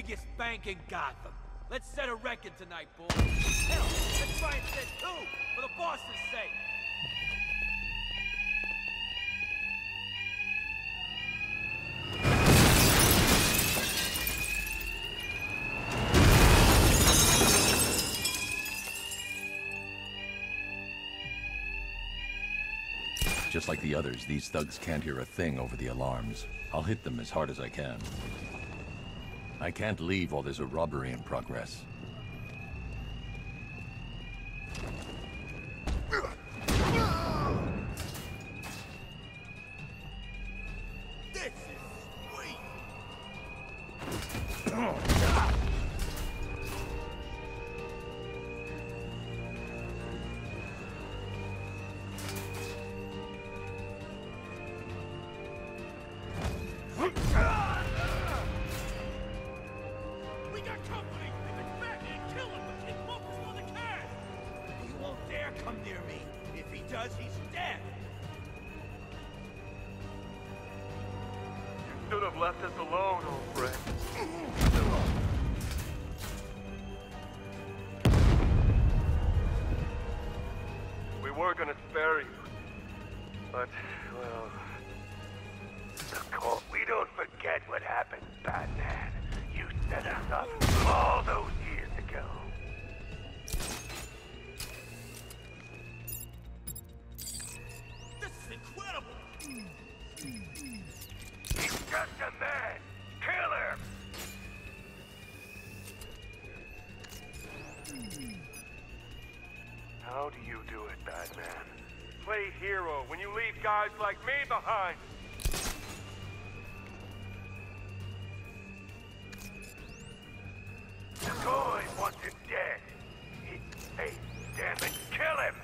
biggest bank in Gotham. Let's set a record tonight, boys. Hell, let's try and set two, for the boss's sake. Just like the others, these thugs can't hear a thing over the alarms. I'll hit them as hard as I can. I can't leave while there's a robbery in progress. This is sweet! We got company! It's back and kill him, but keep focused on the cash! He won't dare come near me. If he does, he's dead! You should have left us alone, old friend. We were gonna spare you. But, well... Colt, we don't forget what happened, Batman. You set us up all those years ago. This is incredible! He's just a man. Kill him. How do you do it, Batman? Play hero when you leave guys like me behind. The boy wants him dead. Hey, damn it, kill him!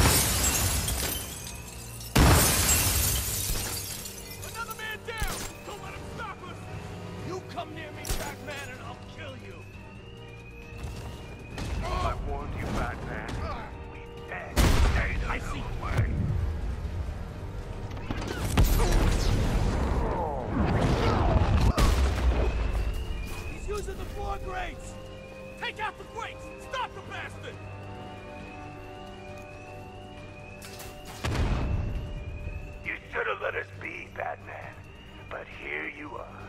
Another man down! Don't let him stop us! You come near me, Batman, and I'll kill you! I warned you, Batman. We dead. Stay the I see. way. He's using the floor grates! Take out the grates! Stop the bastard! You should have let us be, Batman. But here you are.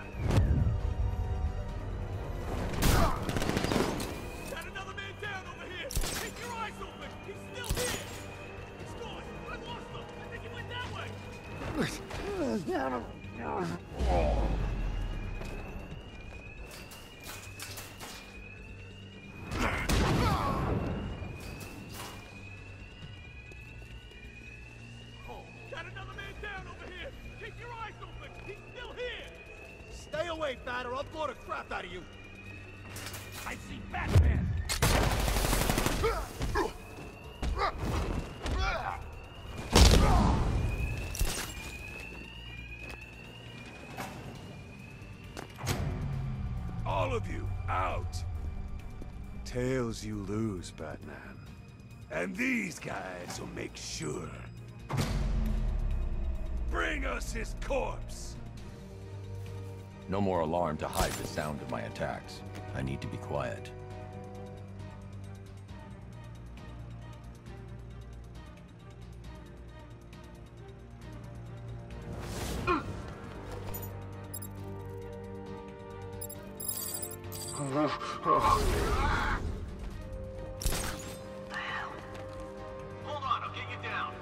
Got another man down over here! Keep your eyes open! He's still here! He's going! I lost him! I think he went that way! Oh, got another man down over here! Keep your eyes open! He's still here! Stay away, Batter! I'll blow the crap out of you! I see Batman! All of you, out! Tails you lose, Batman. And these guys will make sure. Bring us his corpse! No more alarm to hide the sound of my attacks. I need to be quiet. Hold on, I'll get you down.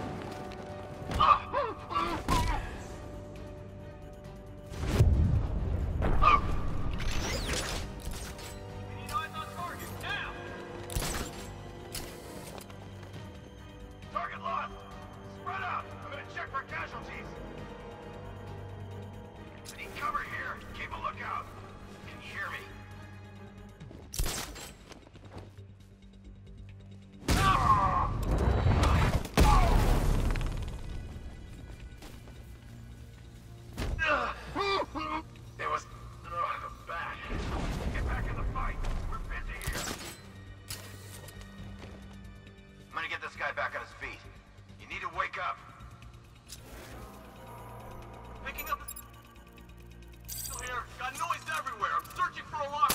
We need eyes on target, now! Target lost! Spread out! I'm gonna check for casualties! I need cover here! Keep a lookout! Can you hear me? It was bad. Get back in the fight. We're busy here. I'm gonna get this guy back on his feet. You need to wake up. Picking up... Still here. Got noise everywhere. I'm searching for a lock.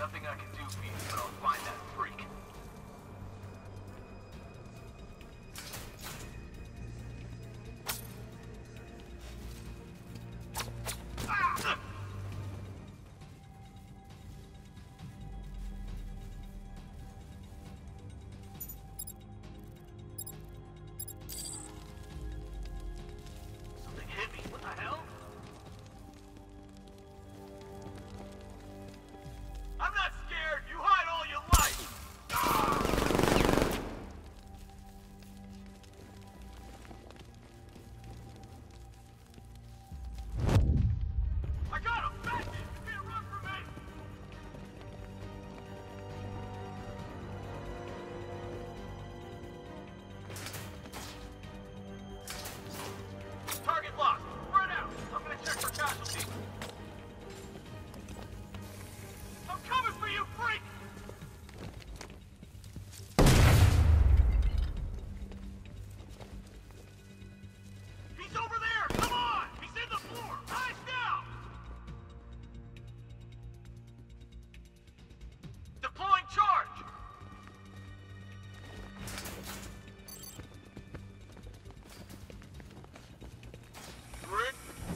Nothing I can do for you, but I'll find that freak. Something hit me. What the hell? I'm not scared. You hide all you like. I got him. Back in. You can't run from me. Target locked. Spread out. I'm gonna check for casualties. I'm coming for you, freak! He's over there! Come on! He's in the floor! Eyes down! Deploying charge! Rick?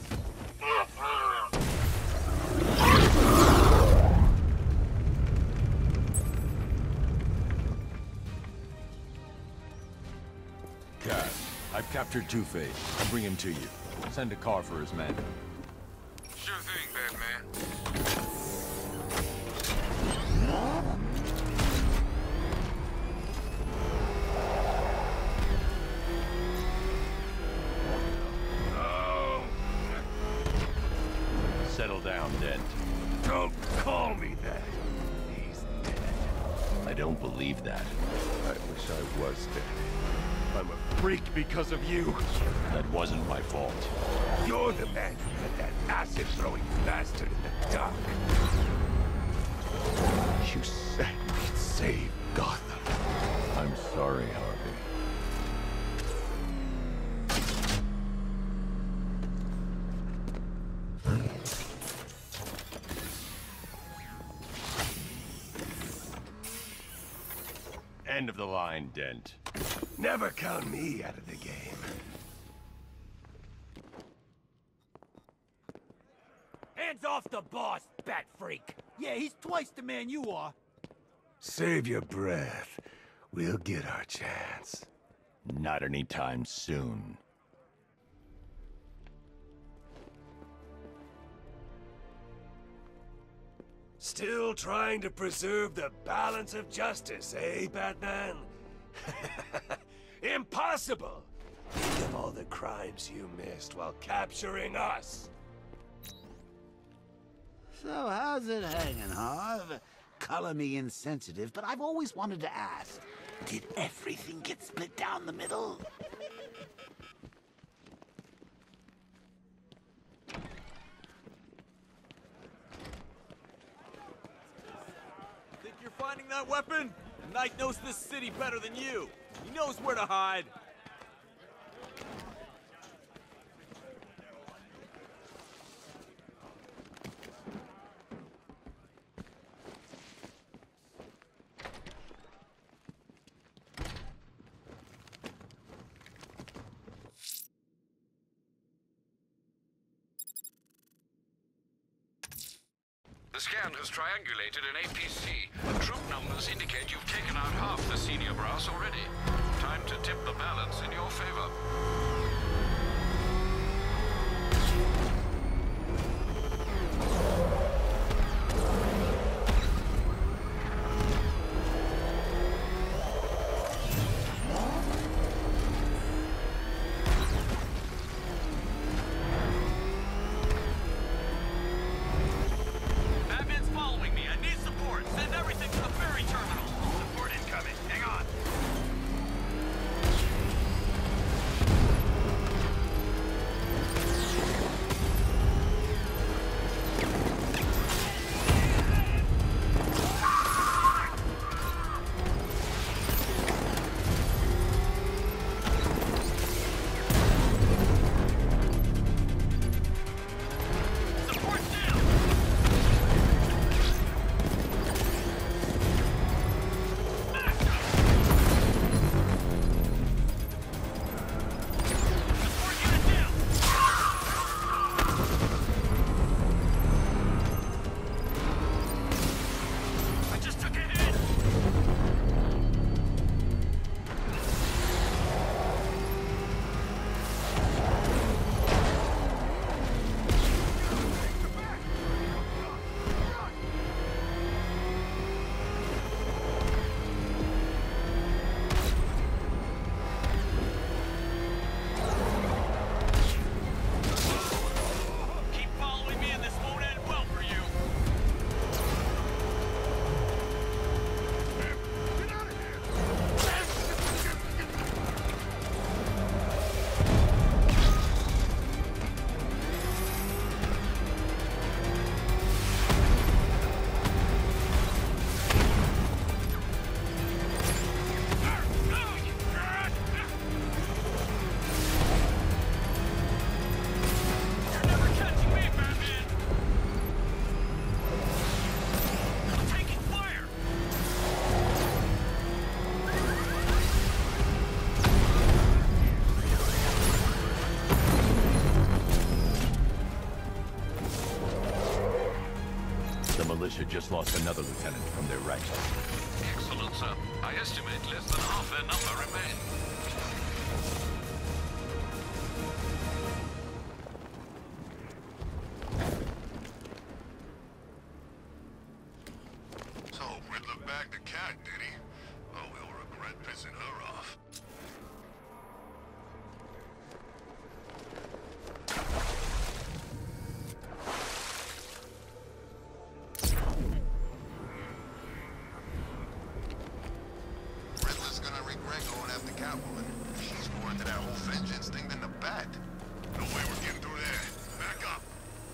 Cass, I've captured Two-Face. I'll bring him to you. Send a car for his men. Sure thing, Batman. Settle down, Dent. Don't call me that. He's dead. I don't believe that. I wish I was dead. I'm a freak because of you. That wasn't my fault. You're the man who let that acid-throwing bastard in the dock. You said we'd save Gotham. I'm sorry, Harvey. End of the line, Dent. Never count me out of the game. Hands off the boss, bat freak! Yeah, he's twice the man you are. Save your breath. We'll get our chance. Not anytime soon. Still trying to preserve the balance of justice, eh, Batman? Impossible! Think of all the crimes you missed while capturing us. So how's it hanging, Harv? Color me insensitive, but I've always wanted to ask. Did everything get split down the middle? Think you're finding that weapon? Knight knows this city better than you. He knows where to hide. The scan has triangulated an APC. Troop numbers indicate you've taken out half the senior brass already. Time to tip the balance in your favor. The militia just lost another lieutenant from their ranks. Excellent, sir. I estimate less than half their number remain. So, Riddler bagged the cat, did he? Oh, he'll regret pissing her off. Riddler's gonna regret going after Catwoman. She's more into that whole vengeance thing than the Bat. No way we're getting through there. Back up.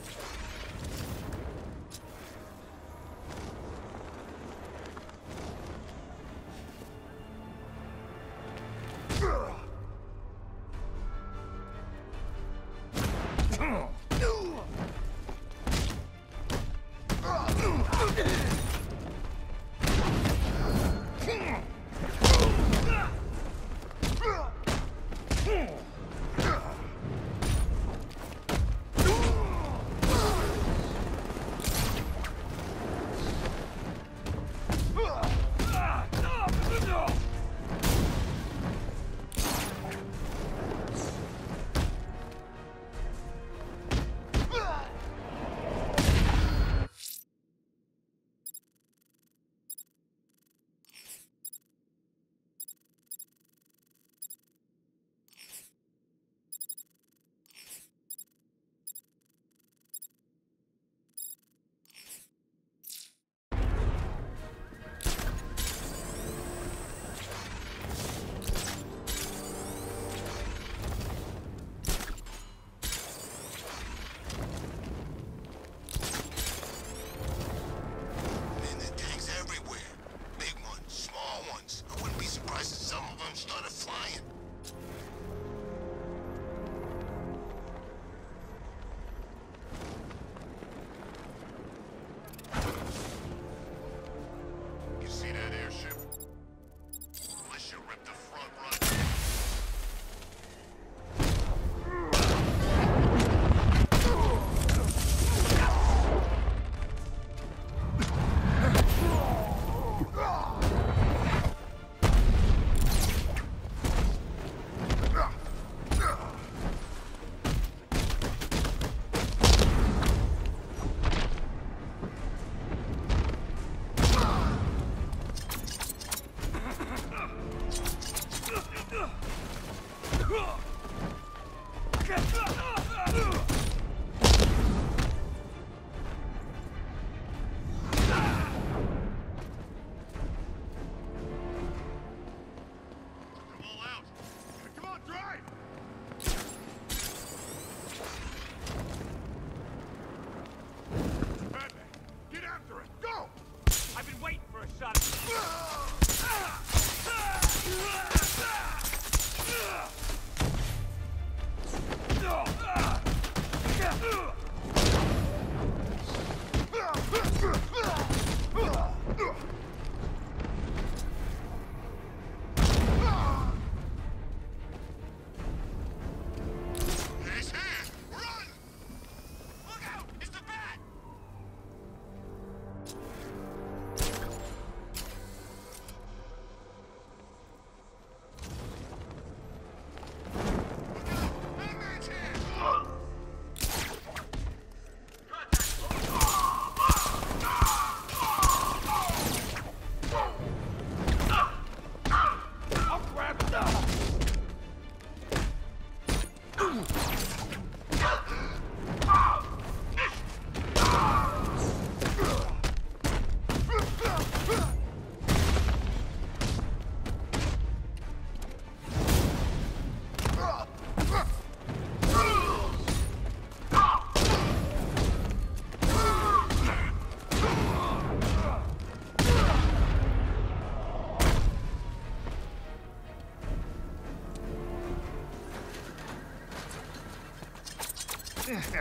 This is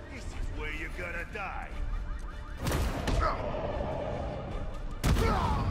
where you're gonna die.